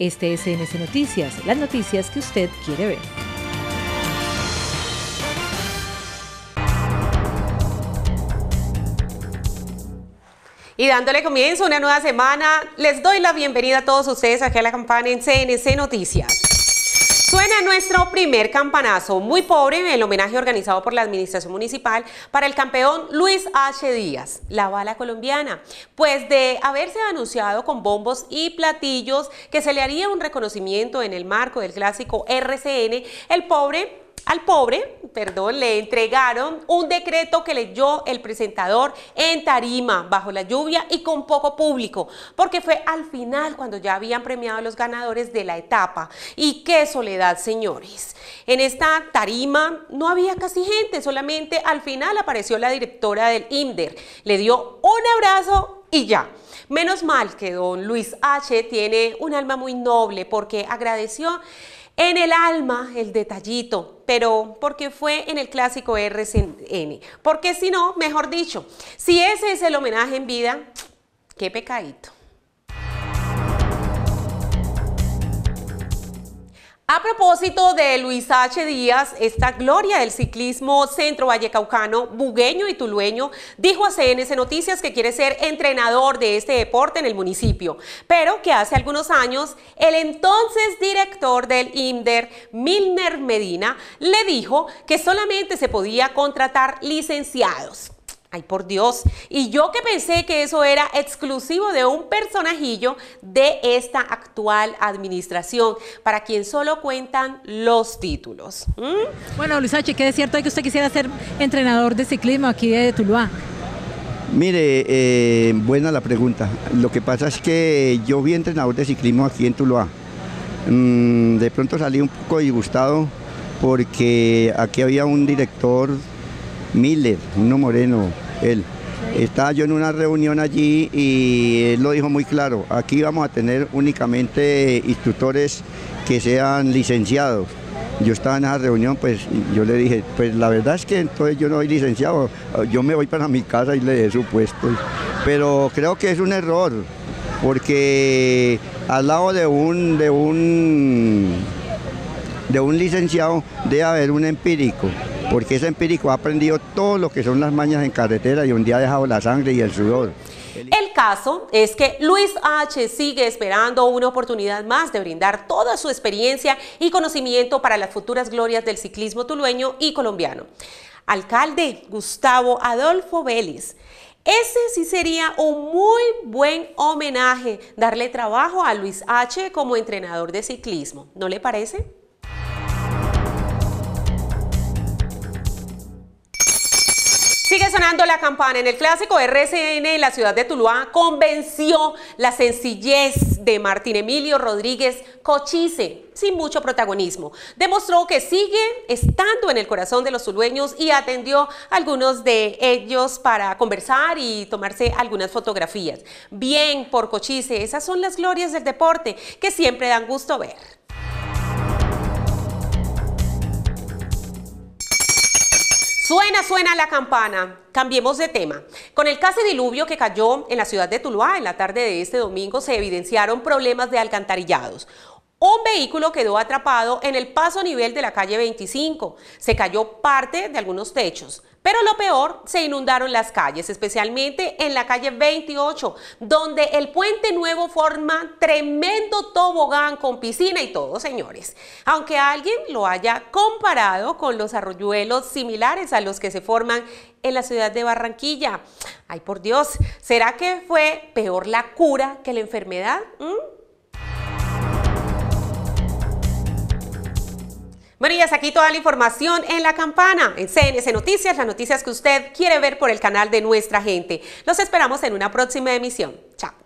Este es CNC Noticias, las noticias que usted quiere ver. Y dándole comienzo a una nueva semana, les doy la bienvenida a todos ustedes aquí a la campana en CNC Noticias. Suena nuestro primer campanazo, muy pobre, el homenaje organizado por la Administración Municipal para el campeón Luis H. Díaz, la bala colombiana. Pues de haberse anunciado con bombos y platillos que se le haría un reconocimiento en el marco del clásico RCN, al pobre, le entregaron un decreto que leyó el presentador en tarima, bajo la lluvia y con poco público, porque fue al final cuando ya habían premiado a los ganadores de la etapa. Y qué soledad, señores. En esta tarima no había casi gente, solamente al final apareció la directora del INDER, le dio un abrazo y ya. Menos mal que don Luis H. tiene un alma muy noble, porque agradeció en el alma el detallito, pero porque fue en el clásico RCN, porque si no, mejor dicho, si ese es el homenaje en vida, qué pecadito. A propósito de Luis H. Díaz, esta gloria del ciclismo centro vallecaucano, bugueño y tulueño, dijo a CNC Noticias que quiere ser entrenador de este deporte en el municipio, pero que hace algunos años el entonces director del INDER, Milner Medina, le dijo que solamente se podía contratar licenciados. Ay, por Dios, y yo que pensé que eso era exclusivo de un personajillo de esta actual administración, para quien solo cuentan los títulos. Bueno, Luis H., ¿qué es cierto de que usted quisiera ser entrenador de ciclismo aquí de Tuluá? Mire, buena la pregunta. Lo que pasa es que yo vi entrenador de ciclismo aquí en Tuluá. De pronto salí un poco disgustado porque aquí había un director, Miller, uno moreno, él. Estaba yo en una reunión allí y él lo dijo muy claro: aquí vamos a tener únicamente instructores que sean licenciados. Yo estaba en esa reunión, pues yo le dije, pues la verdad es que entonces yo no soy licenciado, yo me voy para mi casa y le dé su puesto. Pero creo que es un error, porque al lado de un licenciado debe haber un empírico, porque ese empírico ha aprendido todo lo que son las mañas en carretera y donde ha dejado la sangre y el sudor. El caso es que Luis H. sigue esperando una oportunidad más de brindar toda su experiencia y conocimiento para las futuras glorias del ciclismo tulueño y colombiano. Alcalde Gustavo Adolfo Vélez, ese sí sería un muy buen homenaje, darle trabajo a Luis H. como entrenador de ciclismo, ¿no le parece? Sigue sonando la campana. En el clásico RCN en la ciudad de Tuluá convenció la sencillez de Martín Emilio Rodríguez Cochise, sin mucho protagonismo. Demostró que sigue estando en el corazón de los tulueños y atendió a algunos de ellos para conversar y tomarse algunas fotografías. Bien por Cochise, esas son las glorias del deporte que siempre dan gusto ver. Suena la campana. Cambiemos de tema. Con el casi diluvio que cayó en la ciudad de Tuluá en la tarde de este domingo, se evidenciaron problemas de alcantarillados. Un vehículo quedó atrapado en el paso a nivel de la calle 25. Se cayó parte de algunos techos. Pero lo peor, se inundaron las calles, especialmente en la calle 28, donde el puente nuevo forma tremendo tobogán con piscina y todo, señores. Aunque alguien lo haya comparado con los arroyuelos similares a los que se forman en la ciudad de Barranquilla. Ay, por Dios, ¿será que fue peor la cura que la enfermedad? Bueno, y hasta aquí toda la información en la campana, en CNC Noticias, las noticias que usted quiere ver por el canal de Nuestra Gente. Los esperamos en una próxima emisión. Chao.